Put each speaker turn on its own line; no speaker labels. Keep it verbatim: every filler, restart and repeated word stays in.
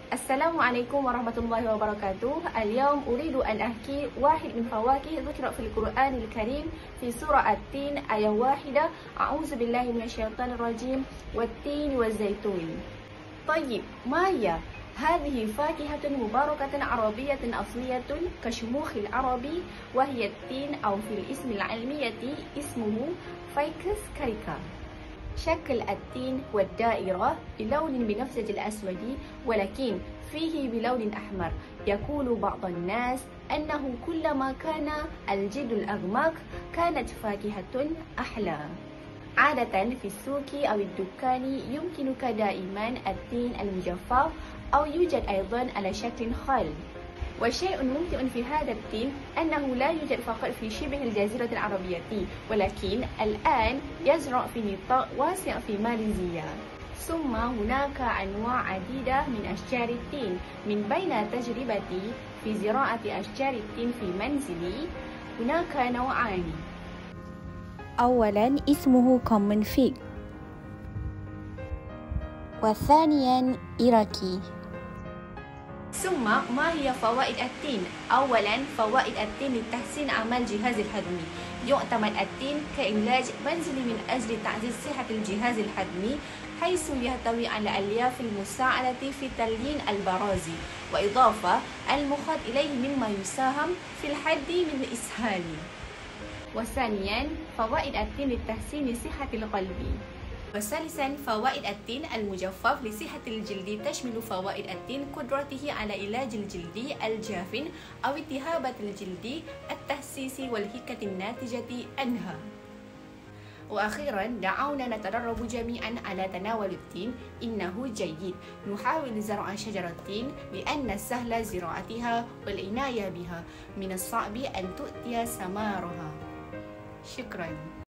السلام عليكم ورحمة الله وبركاته. اليوم أريد أن أحكي واحد من فواكه ذكر في القرآن الكريم في سورة التين آية واحدة. أعوذ بالله من الشيطان الرجيم والتين والزيتون. طيب، ما هي؟ هذه فاكهة مباركة عربية أصلية كشموخ العربي، وهي التين، أو في الاسم العلمي اسمه فيكس كاريكا. شكل التين هو الدائرة بلون بنفسج الأسود، ولكن فيه بلون أحمر. يقول بعض الناس أنه كلما كان الجلد الأغمق كانت فاكهة أحلى. عادة في السوق أو الدكان يمكنك دائما التين المجفف، أو يوجد أيضا على شكل خال. والشيء الممتع في هذا التين أنه لا يوجد فقط في شبه الجزيرة العربية، ولكن الآن يزرع في نطاق واسع في ماليزيا. ثم هناك أنواع عديدة من أشجار التين. من بين تجربتي في زراعة أشجار التين في منزلي، هناك نوعان.
أولاً اسمه common fig، وثانياً إيراكي.
ثم ما هي فوائد التين؟ أولاً، فوائد التين لتحسين أعمال الجهاز الهضمي. يعتمد التين كعلاج منزلي من أجل تعزيز صحة الجهاز الهضمي، حيث يحتوي على ألياف المساعدة في تليين البراز، وإضافة المخاط إليه مما يساهم في الحد من الإسهال. وثانياً، فوائد التين لتحسين صحة القلب. وثالثاً، فوائد التين المجفف لصحة الجلد. تشمل فوائد التين قدرته على علاج الجلد الجاف أو التهابات الجلد، التحسيس والهكة الناتجة عنها. وأخيراً، دعونا نتدرب جميعاً على تناول التين. إنه جيد نحاول زرع شجرة التين لأن سهل زراعتها والعناية بها، من الصعب أن تؤتي ثمارها. شكراً.